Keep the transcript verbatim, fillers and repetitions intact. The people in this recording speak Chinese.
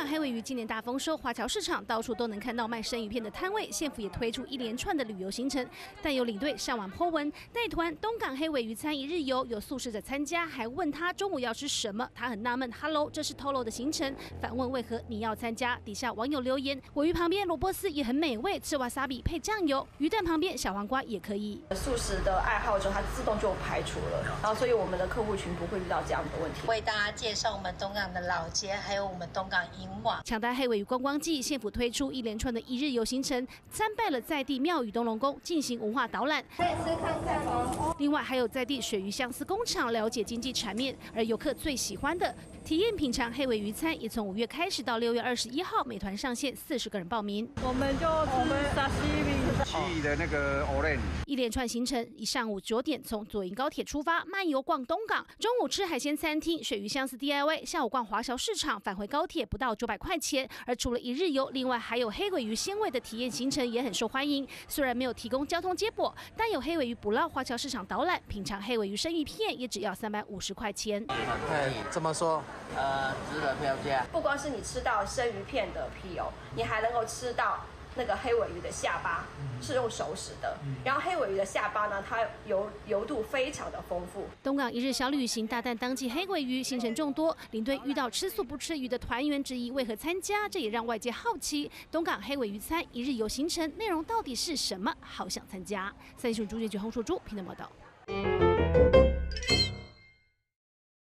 黑鲔鱼今年大丰收，华侨市场到处都能看到卖生鱼片的摊位。县府也推出一连串的旅游行程，但有领队上网 po 文带团东港黑鲔鱼餐一日游，有素食者参加，还问他中午要吃什么，他很纳闷 ，Hello， 这是透露的行程，反问为何你要参加？底下网友留言，鲔鱼旁边萝卜丝也很美味，吃瓦萨比配酱油，鱼蛋旁边小黄瓜也可以。 素食的爱好者他自动就排除了，然后所以我们的客户群不会遇到这样的问题。 为大家介绍我们东港的老街，还有我们东港银网。 抢搭黑鲔鱼观光季，县府推出一连串的一日游行程，参拜了在地庙宇东龙宫，进行文化导览。 可以吃看看哦。 另外还有在地水鱼相思工厂，了解经济产面。而游客最喜欢的体验品尝黑鲔鱼餐，也从五月开始到六月二十一号，美团上线四十个人报名。 我们就吃沙西米， 奇异的那个 orange。 一连串行程，一上午九点从左营高铁出发，漫游逛东港，中午吃海鲜餐厅、水鱼相思 D I Y， 下午逛华侨市场，返回高铁不到九百块钱。而除了一日游，另外还有黑鲔鱼鲜味的体验行程也很受欢迎。虽然没有提供交通接驳，但有黑鲔鱼捕捞华侨市场导览，品尝黑鲔鱼生鱼片也只要三百五十块钱。 哎，这么说，呃，值得票价。 不光是你吃到生鱼片的皮油，你还能够吃到那个黑鲔鱼的下巴，是用熟食的。然后黑鲔鱼的下巴呢，它油油度非常的丰富。 东港一日小旅行，大啖当季黑鲔鱼，行程众多。领队遇到吃素不吃鱼的团员质疑为何参加，这也让外界好奇东港黑鲔鱼餐一日游行程内容到底是什么，好想参加。三立新闻朱建局洪楚珠平台报道。